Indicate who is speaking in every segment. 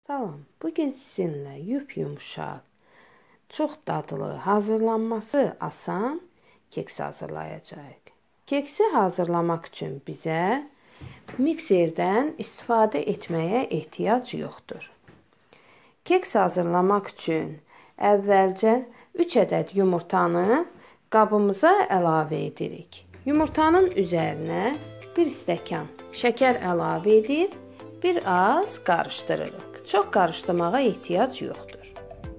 Speaker 1: Salam, bugün sizinlə yumuşaq, çox dadlı, hazırlanması asan keks hazırlayacağıq. Keksi hazırlamaq üçün bizə mikserdən istifadə etməyə ehtiyac yoxdur. Keks hazırlamaq üçün əvvəlcə 3 ədəd yumurtanı qabımıza əlavə edirik. Yumurtanın üzərinə 1 stəkan şəkər əlavə edib bir az qarışdırırıq. Çox qarışdırmağa ehtiyac yoxdur.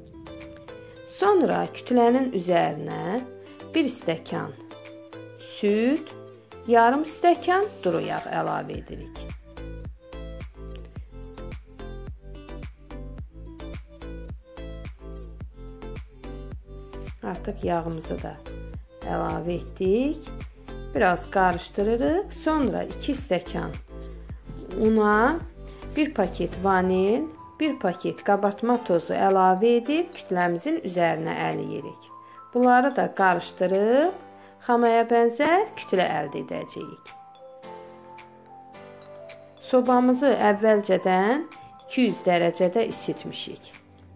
Speaker 1: Sonra kütlənin üzərinə 1 stəkan süd, yarım stəkan duru yağ əlavə edirik. Artıq yağımızı da əlavə etdik. Biraz qarışdırırıq. Sonra 2 stəkan una, 1 paket vanil, 1 paket qabartma tozu əlavə edib kütləmizin üzərinə əliyirik. Bunları da qarışdırıb xamaya bənzər kütlə əldə edəcəyik. Sobamızı əvvəlcədən 200 dərəcədə isitmişik.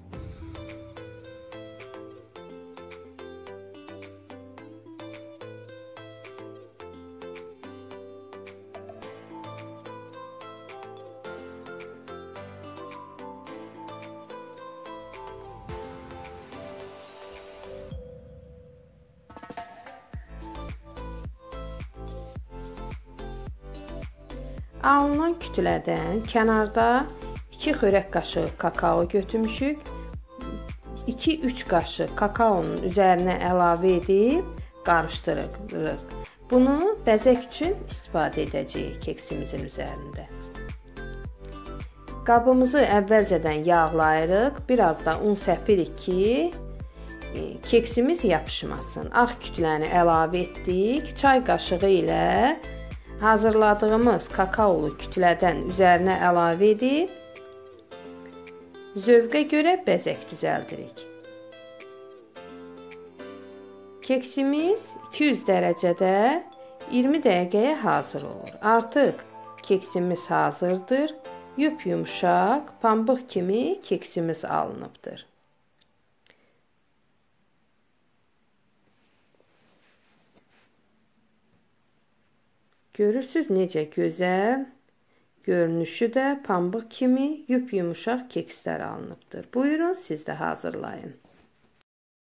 Speaker 1: Alınan kütlədən kənarda 2 xörək qaşığı kakao götürmüşük. 2-3 qaşıq kakaonun üzərinə əlavə edib qarışdırırıq. Bunu bəzək üçün istifadə edəcəyik keksimizin üzərində. Qabımızı əvvəlcədən yağlayırıq. Biraz da un səpirik ki, keksimiz yapışmasın. Ağ kütləni əlavə etdik. Çay qaşığı ilə hazırladığımız kakaolu kütlədən üzərinə əlavə edib zövqə görə bəzək düzəldirik. Keksimiz 200 dərəcədə 20 dəqiqəyə hazır olur. Artıq keksimiz hazırdır. Yumuşaq, pambıq kimi keksimiz alınıbdır. Görürsüz necə gözəl, görünüşü də pambıq kimi yumuşaq kekslər alınıbdır. Buyurun siz də hazırlayın.